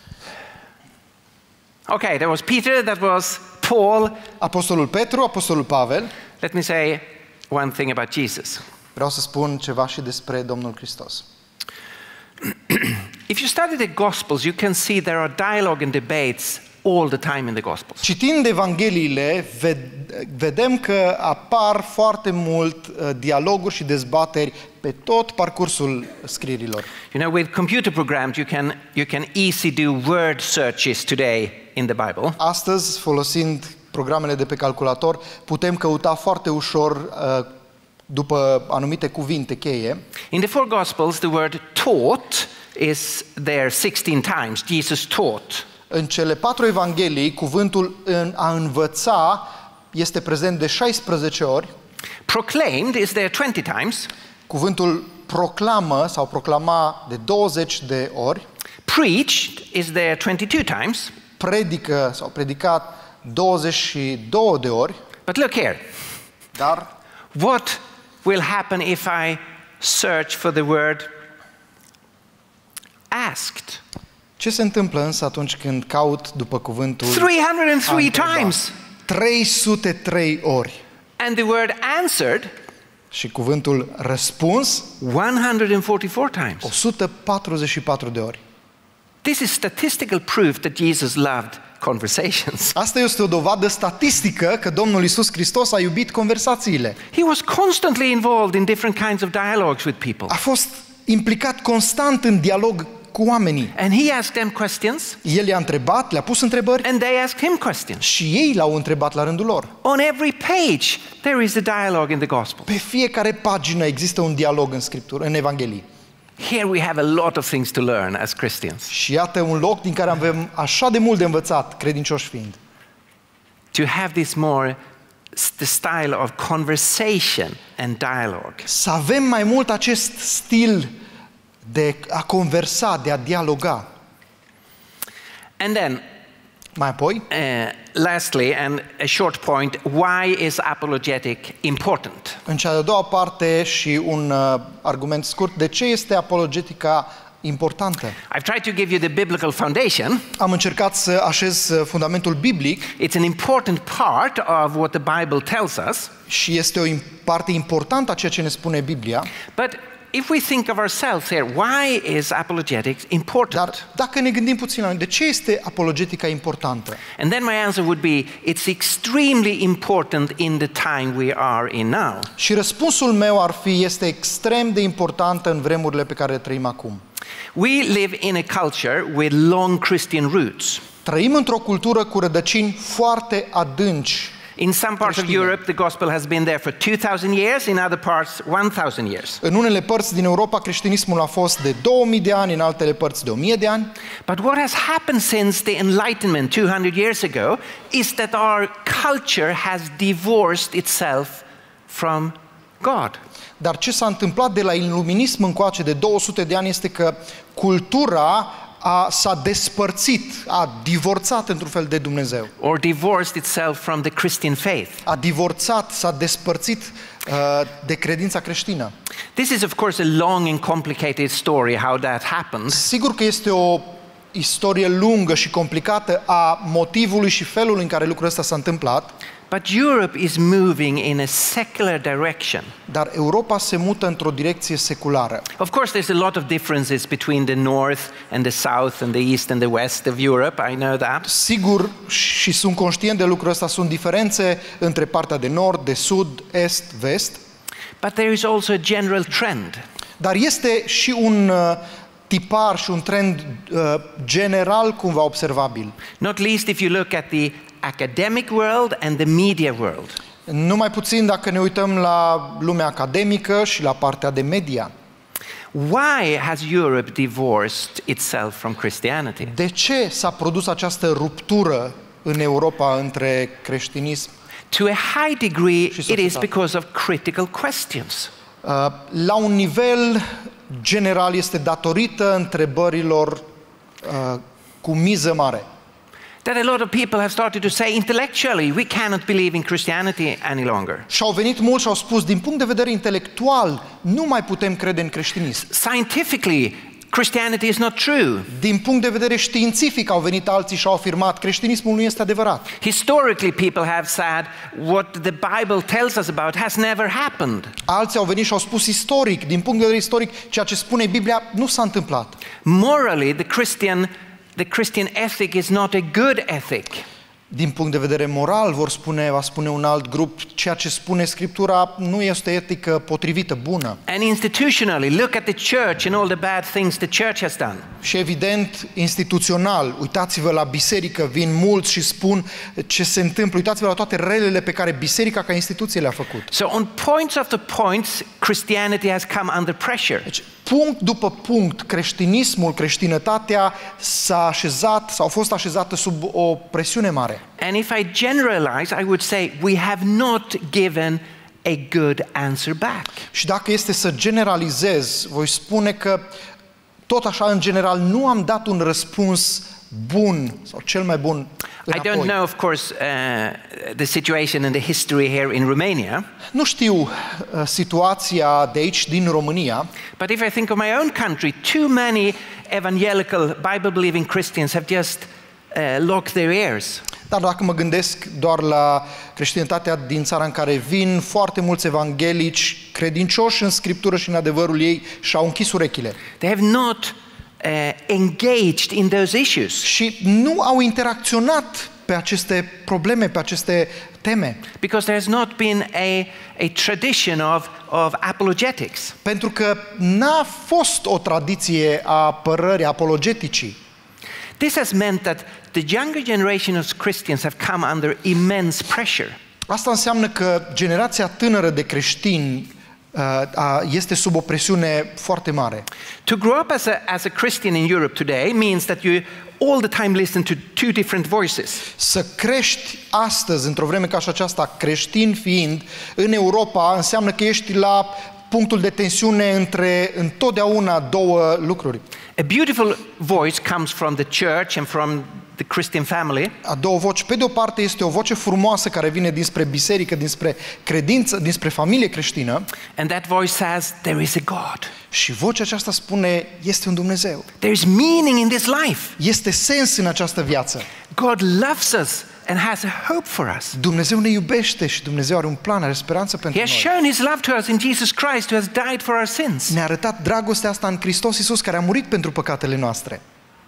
Okay, there was Peter, that was Paul. Apostolul Petru, apostolul Pavel. Let me say one thing about Jesus. Vreau să spun ceva și despre Domnul Hristos. If you study the Gospels, you can see there are dialogue and debates all the time in the Gospels. Citind Evangheliile, ved- vedem că apar foarte mult uh, dialoguri și dezbateri pe tot parcursul scrierilor. You know, with computer programs, you can, you can easily do word searches today in the Bible. Astăzi, folosind programele de pe calculator, putem căuta foarte ușor uh, după anumite cuvinte cheie. In the four Gospels, the word taught is there sixteen times. Jesus taught. În cele patru evanghelii, cuvântul în a învăța este prezent de șaisprezece ori. Proclaimed is there twenty times. Cuvântul proclamă sau proclama de douăzeci de ori. Preached is there twenty-two times. Predică sau predicat douăzeci și două de ori. But look here. Dar What will happen if I search for the word asked? ce se întâmplă însă atunci când caut după cuvântul three hundred three a întreba? times. trei sute trei ori. And the word answered, Și cuvântul răspuns one hundred forty-four times. o sută patruzeci și patru de ori. This is statistical proof that Jesus loved conversations. Asta este o dovadă statistică că Domnul Iisus Hristos a iubit conversațiile. He was constantly involved in different kinds of dialogues with people. A fost implicat constant în dialog cu oamenii. And he asked them questions, El i-a întrebat, le-a pus întrebări and they asked him questions. și ei l-au întrebat la rândul lor. On every page, there is a dialogue in the gospel. Pe fiecare pagină există un dialog în Scriptură, în Evanghelii. Here we have a lot of things to learn as Christians. Și iată un loc din care avem așa de mult de învățat, credincioși fiind. To have this more the style of conversation and dialogue. Să avem mai mult acest stil de a conversa, de a dialoga. And then Mai apoi, Uh, lastly, and a short point, why is apologetic important? în cea de-a doua parte și un uh, argument scurt, de ce este apologetica importantă? I've tried to give you the biblical foundation. Am încercat să așez uh, fundamentul biblic It's an important part of what the Bible tells us. și este o im- parte importantă a ceea ce ne spune Biblia, But if we think of ourselves here, why is apologetics important? dar dacă ne gândim puțin la noi, de ce este apologetica importantă? And then my answer would be, it's extremely important in the time we are in now. Și răspunsul meu ar fi, este extrem de importantă în vremurile pe care le trăim acum. We live in a culture with long Christian roots. Trăim într-o cultură cu rădăcini foarte adânci. In some parts of Creștine. Europe, the gospel has been there for two thousand years, in other parts, one thousand years. În unele părți din Europa, creștinismul a fost de două mii de ani, în altele părți de o mie de ani. But what has happened since the Enlightenment two hundred years ago is that our culture has divorced itself from God. Dar ce s-a întâmplat de la iluminism încoace de două sute de ani este că cultura a, s-a despărțit, a divorțat într-un fel de Dumnezeu. Or divorced itself from the Christian faith. A divorțat, s-a despărțit uh, de credința creștină. This is, of course, a long and complicated story how that happened. Sigur că este o istorie lungă și complicată a motivului și felului în care lucrul ăsta s-a întâmplat, But Europe is moving in a secular direction. dar Europa se mută într-o direcție seculară. Of course, there's a lot of differences between the north and the south and the east and the west of Europe. I know that. Sigur, și sunt conștient de lucrul ăsta, sunt diferențe între partea de nord, de sud, est, vest, But there is also a general trend. dar este și un uh, tipar și un trend uh, general cumva observabil. Not least if you look at the academic world and the media world. Numai puțin dacă ne uităm la lumea academică și la partea de media. Why has Europe divorced itself from Christianity? De ce s-a produs această ruptură în Europa între creștinism? To a high degree, it is societate. because of critical questions. Uh, La un nivel general este datorită întrebărilor uh, cu miză mare. That a lot of people have started to say intellectually, we cannot believe in Christianity any longer. Și au venit mulți și au spus, din punct de vedere intelectual, nu mai putem crede în creștinism. Scientifically, Christianity is not true. Din punct de vedere științific au venit alții și au afirmat, creștinismul nu este adevărat. Historically, people have said what the Bible tells us about has never happened. Alții au venit și au spus istoric, din punct de vedere istoric, ceea ce spune Biblia nu s-a întâmplat. Morally, the Christian, the Christian ethic is not a good ethic. Din punct de vedere moral, vor spune, va spune un alt grup, ceea ce spune Scriptura nu este etică potrivită, bună. And institutionally, look at the church and all the bad things the church has done. Și evident, instituțional, uitați-vă la biserică, vin mulți și spun ce se întâmplă, uitați-vă la toate relele pe care biserica ca instituție le-a făcut. So on points after points, Christianity has come under pressure. Deci, punct după punct, creștinismul, creștinătatea s-a așezat, sau a fost așezată sub o presiune mare. And if I generalize, I would say we have not given a good answer back. Și dacă este să generalizez, voi spune că tot așa, în general, nu am dat un răspuns bun sau cel mai bun I don't înapoi. know, of course, uh, the situation and the history here in Romania, Nu știu uh, situația de aici, din România, but if I think of my own country, too many evangelical, Bible-believing Christians have just uh, locked their ears. dar dacă mă gândesc doar la creștinătatea din țara în care vin, foarte mulți evanghelici credincioși în Scriptură și în adevărul ei și-au închis urechile. They have not uh, engaged in those issues Și nu au interacționat pe aceste probleme, pe aceste teme. because there has not been a, a tradition of, of apologetics. Pentru că n-a fost o tradiție a apărării, apologeticii. This has meant that the younger generation of Christians have come under immense pressure. Asta înseamnă că generația tânără de creștini uh, a, este sub o presiune foarte mare. To grow up as a, as a Christian in Europe today means that you all the time listen to two different voices. Să crești astăzi, într-o vreme ca și aceasta, creștin fiind, în Europa, înseamnă că ești la punctul de tensiune între întotdeauna două lucruri. A beautiful voice comes from the church and from the Christian family. A doua voce, pe de o parte, este o voce frumoasă care vine dinspre biserică, dinspre credință, dinspre familie creștină. And that voice says, there is a God. Și vocea aceasta spune, este un Dumnezeu. There is meaning in this life. Este sens în această viață. God loves us and has a hope for us. Dumnezeu ne iubește și Dumnezeu are un plan, are speranță pentru He has noi. shown His love to us in Jesus Christ, who has died for our sins. Ne-a arătat dragostea asta în Hristos Iisus, care a murit pentru păcatele noastre.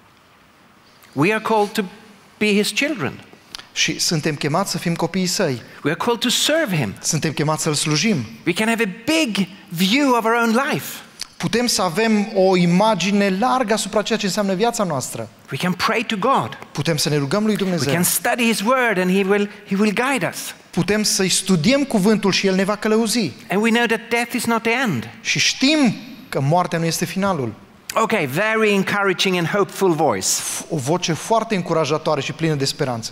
We are called to be His children. Și suntem chemați să fim copiii Săi. We are called to serve Him. Suntem chemați să-L slujim. We can have a big view of our own life. Putem să avem o imagine largă asupra ceea ce înseamnă viața noastră. We can pray to God. Putem să ne rugăm lui We Dumnezeu. can study His Word and He will, He will guide us. Putem să-i studiem cuvântul și El ne va călăuzi. And we know that death is not the end. Și știm că moartea nu este finalul. Okay, very encouraging and hopeful voice. O voce foarte încurajatoare și plină de speranță.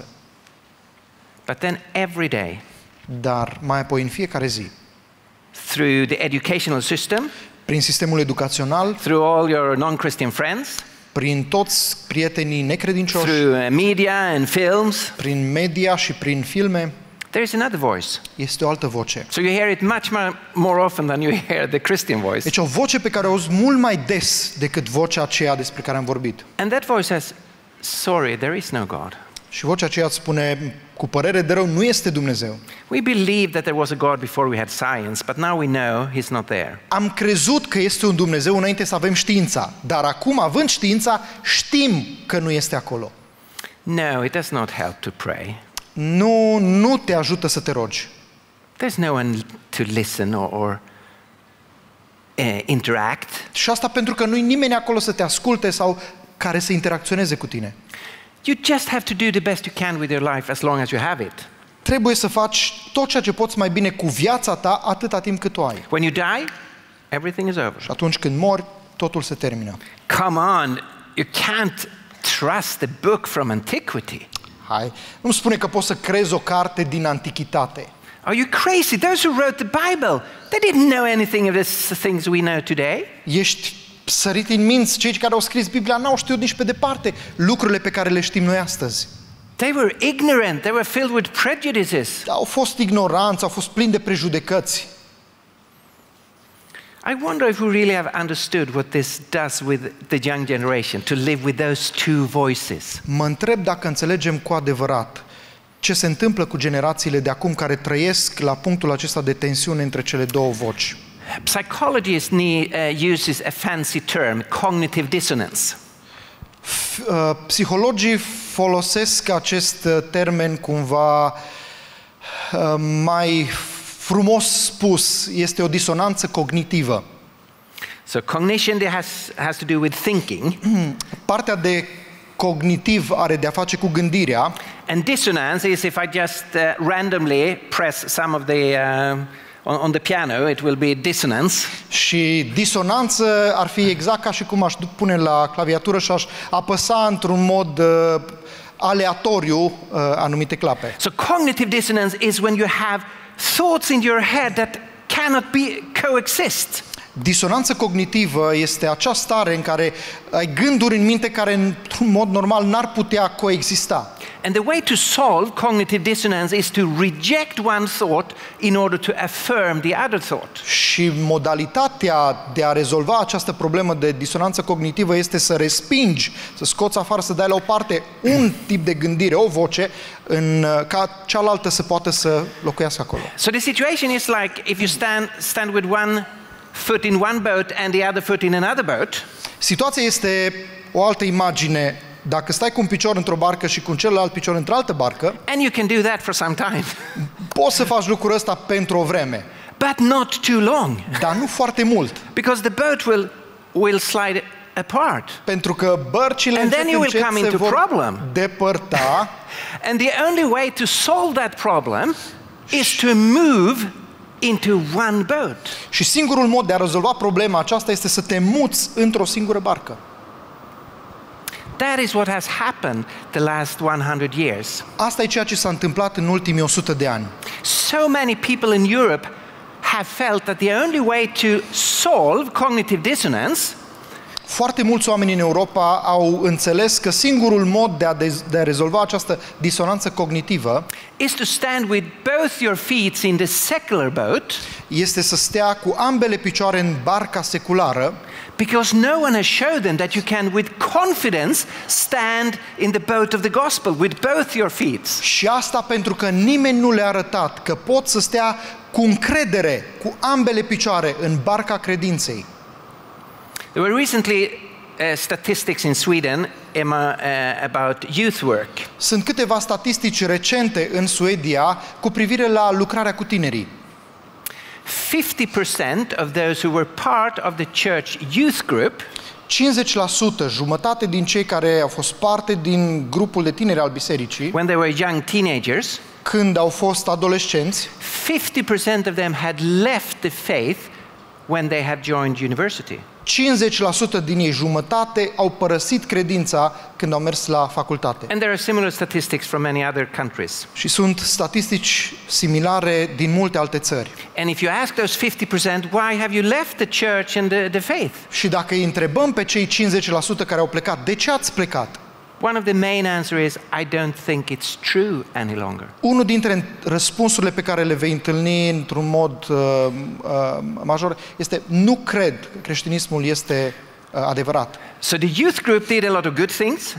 But then every day, Dar mai apoi în fiecare zi, through the educational system, prin sistemul educațional, through all your non-Christian friends, prin toți prietenii necredincioși, through uh, media and films, prin media și prin filme, there is another voice. este o altă voce. So you hear it much more, more often than you hear the Christian voice. Deci o voce pe care o auzi mult mai des decât vocea aceea despre care am vorbit. And that voice says, sorry, there is no God. Și vocea aceea îți spune, cu părere de rău, nu este Dumnezeu. We believed that there was a God before we had science, but now we know He's not there. Am crezut că este un Dumnezeu înainte să avem știința, dar acum, având știința, știm că nu este acolo. No, it does not help to pray. Nu, nu te ajută să te rogi. There's no one to listen or, or uh, interact. Și asta pentru că nu-i nimeni acolo să te asculte sau care să interacționeze cu tine. You just have to do the best you can with your life as long as you have it. Trebuie să faci tot ceea ce poți mai bine cu viața ta atâta timp cât o ai. When you die, everything is over. Și atunci când mori, totul se termină. Come on, you can't trust a book from antiquity. Hai, nu spune că poți să crezi o carte din antichitate. Are you crazy? Those who wrote the Bible, they didn't know anything of these things we know today. Ești sărit în minți, cei care au scris Biblia n-au știut nici pe departe lucrurile pe care le știm noi astăzi. They were ignorant, they were filled with prejudices. Au fost ignoranți, au fost plini de prejudecăți. I wonder if we really have understood what this does with the young generation, to live with those two voices. Mă întreb dacă înțelegem cu adevărat ce se întâmplă cu generațiile de acum care trăiesc la punctul acesta de tensiune între cele două voci. Psychologists need, uh, uses a fancy term, cognitive dissonance. F- uh, Psihologii folosesc acest uh, termen cumva uh, mai frumos spus, este o disonanță cognitivă. So cognition has, has to do with thinking. Partea de cognitiv are de a face cu gândirea. And dissonance is if I just uh, randomly press some of the, uh, on, on the piano, it will be dissonance. Și disonanță ar fi exact ca și cum aș pune la claviatură și aș apăsa într-un mod uh, aleatoriu uh, anumite clape. So cognitive dissonance is when you have thoughts in your head that cannot be coexist. Disonanță cognitivă este acea stare în care ai gânduri în minte care într-un mod normal n-ar putea coexista. And the way to solve cognitive dissonance is to reject one thought in order to affirm the other thought. Și modalitatea de a rezolva această problemă de disonanță cognitivă este să respingi, să scoți afară, să dai la o parte un tip de gândire, o voce, în, ca cealaltă să poată să locuiască acolo. So the situation is like if you stand, stand with one foot in one boat and the other foot in another boat. Situația este o altă imagine. Dacă stai cu un picior într-o barcă și cu un celălalt picior într-o altă barcă, And you can do that for some time. poți să faci lucrul ăsta pentru o vreme, But not too long. dar nu foarte mult, Because the boat will, will slide apart. pentru că bărcile And then încet, you will încet come se into vor problem. depărta And the only way to solve that problem is to move into one boat. și singurul mod de a rezolva problema aceasta este să te muți într-o singură barcă. That is what has happened the last one hundred years. Asta e ceea ce s-a întâmplat în ultimii o sută de ani. So many people in Europe have felt that the only way to solve cognitive dissonance Foarte mulți oameni în Europa au înțeles că singurul mod de a, de, de a rezolva această disonanță cognitivă is to stand with both your feet in the secular boat, este să stea cu ambele picioare în barca seculară, because no one has showed them that you can with confidence stand in the boat of the gospel with both your feet. și asta pentru că nimeni nu le-a arătat că pot să stea cu încredere, cu ambele picioare în barca credinței. There were recently uh, statistics in Sweden um, uh, about youth work. Sunt câteva statistici recente în Suedia cu privire la lucrarea cu tinerii. fifty percent of those who were part of the church youth group cincizeci la sută, jumătate din cei care au fost parte din grupul de tineri al bisericii, when they were young teenagers, când au fost adolescenți, fifty percent of them had left the faith when they had joined university. cincizeci la sută din ei, jumătate, au părăsit credința când au mers la facultate. And there are similar statistics from many other countries. Și sunt statistici similare din multe alte țări. And if you ask those fifty percent, why have you left the church and the, the faith? Și dacă îi întrebăm pe cei cincizeci la sută care au plecat, de ce ați plecat? One of the main answers is, I don't think it's true any longer. Unul dintre răspunsurile pe care le vei întâlni într-un mod uh, uh, major este: nu cred că creștinismul este uh, adevărat. So the youth group did a lot of good things.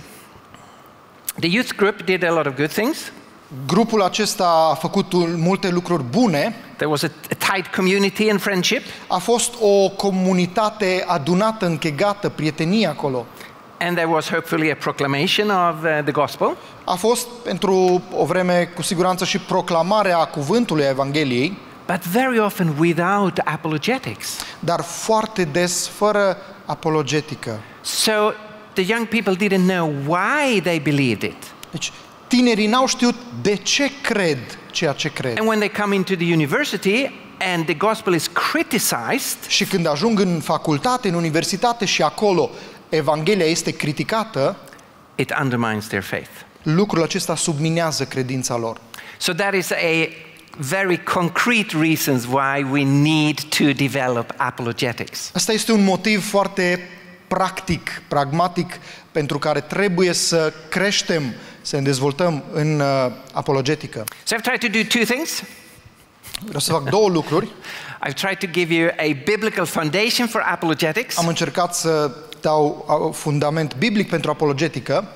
The youth group did a lot of good things. Grupul acesta a făcut multe lucruri bune. There was a, a tight community and friendship. A fost o comunitate adunată, închegată, prietenie acolo. And there was hopefully a proclamation of uh, the gospel. A fost pentru o vreme cu siguranță și proclamarea cuvântului a Evangheliei, but very often without apologetics. dar foarte des fără apologetică. So the young people didn't know why they believed it. Deci tinerii n-au știut de ce cred ceea ce cred. And when they come into the university and the gospel is criticized, Și când ajung în facultate, în universitate și acolo Evanghelia este criticată, it undermines their faith. lucrul acesta subminează credința lor. So that is a very concrete reasons why we need to develop apologetics. Asta este un motiv foarte practic, pragmatic, pentru care trebuie să creștem, să ne dezvoltăm în uh, apologetică. So I've tried to do two things. Vreau să fac două lucruri. I've tried to give you a biblical foundation for apologetics. Am încercat să dau fundament biblic pentru apologetică.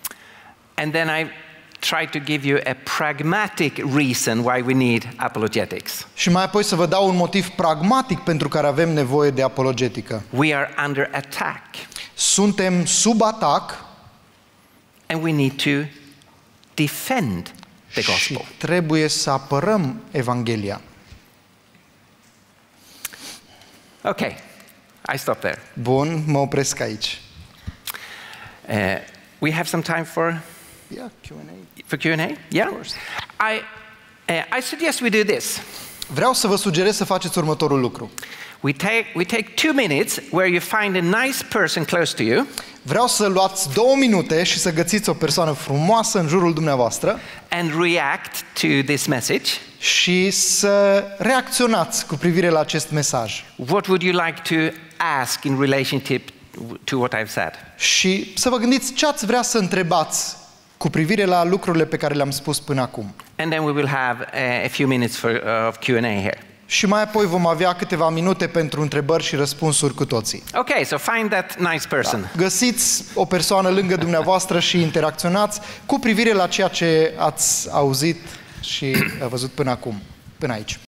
And then I tried to give you a pragmatic reason why we need apologetics. Și mai apoi să vă dau un motiv pragmatic pentru care avem nevoie de apologetică. We are under attack. Suntem sub atac. And we need to defend the gospel. Și trebuie să apărăm Evanghelia. Okay, I stop there. Bun, mă opresc aici. Uh, we have some time for Yeah, Q and A. for Q and A. Yeah. Of course. I uh, I suggest we do this. Vreau să vă sugerez să faceți următorul lucru. We take we take two minutes where you find a nice person close to you. Vreau să luați două minute și să găsiți o persoană frumoasă în jurul dumneavoastră And react to this message. și să reacționați cu privire la acest mesaj. What would you like to ask in relationship to what I've said? Și să vă gândiți ce ați vrea să întrebați cu privire la lucrurile pe care le-am spus până acum. And then we will have a, a few minutes for uh, of Q and A here. Și mai apoi vom avea câteva minute pentru întrebări și răspunsuri cu toții. Okay, so find that nice person. Da. Găsiți o persoană lângă dumneavoastră și interacționați cu privire la ceea ce ați auzit și văzut până acum, până aici.